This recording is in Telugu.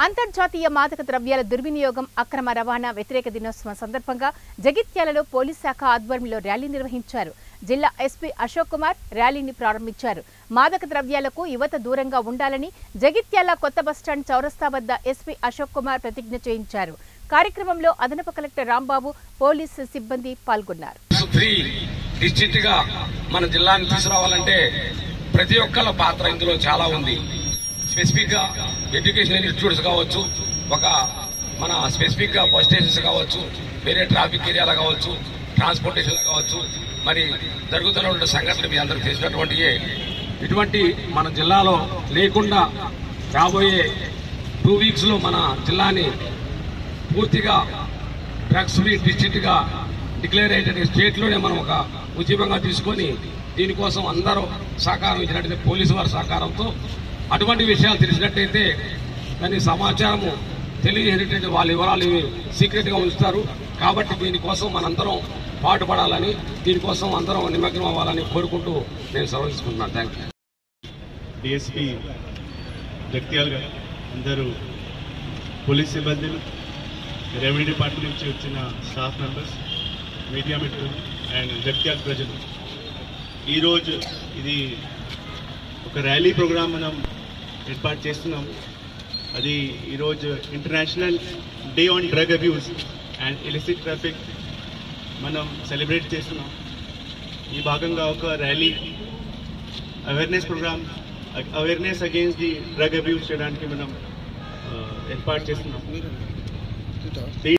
అంతర్జాతీయ మాదక ద్రవ్యాల దుర్వినియోగం అక్రమ రవాణా వ్యతిరేక దినోత్సవం సందర్భంగా జగిత్యాలలో పోలీస్ శాఖ ఆధ్వర్యంలో ర్యాలీ నిర్వహించారు. జిల్లా ఎస్పీ అశోక్ కుమార్ ర్యాలీని ప్రారంభించారు. మాదక ద్రవ్యాలకు యువత దూరంగా ఉండాలని జగిత్యాల కొత్త బస్టాండ్ చౌరస్తా వద్ద ఎస్పీ అశోక్ కుమార్ ప్రతిజ్ఞ చేయించారు. కార్యక్రమంలో అదనపు కలెక్టర్ రాంబాబు, పోలీసు సిబ్బంది పాల్గొన్నారు. మన జిల్లాని తీసుకురావాలంటే ప్రతి ఒక్కళ్ళ పాత్ర ఇందులో చాలా ఉంది. స్పెసిఫిక్ గా ఎడ్యుకేషన్ ఇన్స్టిట్యూట్స్ కావచ్చు, మన స్పెసిఫిక్ గా బస్ స్టేషన్స్ కావచ్చు, వేరే ట్రాఫిక్ ఏరియాలు కావచ్చు, ట్రాన్స్పోర్టేషన్ కావచ్చు, మరి జరుగుతున్న సంఘటనలు మీ అందరికి తెలిసినటువంటి ఇటువంటి మన జిల్లాలో లేకుండా రాబోయే 2 weeks లో మన జిల్లాని పూర్తిగా డ్రగ్స్ ఫ్రీ డిస్ట్రిక్ట్ గా డిక్లేర్ అయ్యేటువంటి స్టేట్ లోనే మనం ఒక ఉద్యమంగా తీసుకొని దీనికోసం అందరూ సహకారం ఇచ్చినట్టయితే పోలీసు వారి సహకారంతో అటువంటి విషయాలు తెలిసినట్టయితే దాని సమాచారము తెలియజేసేటట్టు వాళ్ళ వివరాలు సీక్రెట్ గా ఉంచుతారు. కాబట్టి దీనికోసం మనందరం పాటుపడాలని, దీనికోసం అందరం నిమగ్నం అవ్వాలని కోరుకుంటూ నేను సెలవు తీసుకుంటున్నాను. Thank you. డిఎస్పీ జగిత్యాల గారు, అందరూ పోలీస్ సిబ్బందులు, రెవెన్యూ డిపార్ట్మెంట్ నుంచి వచ్చిన స్టాఫ్ మెంబర్స్, మీడియా మిత్రులు అండ్ జగిత్యాల ప్రజలు, ఈరోజు ఇది ఒక ర్యాలీ ప్రోగ్రామ్ మనం ఏర్పాటు చేస్తున్నాం. అది ఈరోజు international day on drug abuse and illicit traffic మనం సెలబ్రేట్ చేస్తున్నాం. ఈ భాగంగా ఒక rally awareness programme, awareness against the drug abuse చేయడానికి మనం ఏర్పాటు చేస్తున్నాం.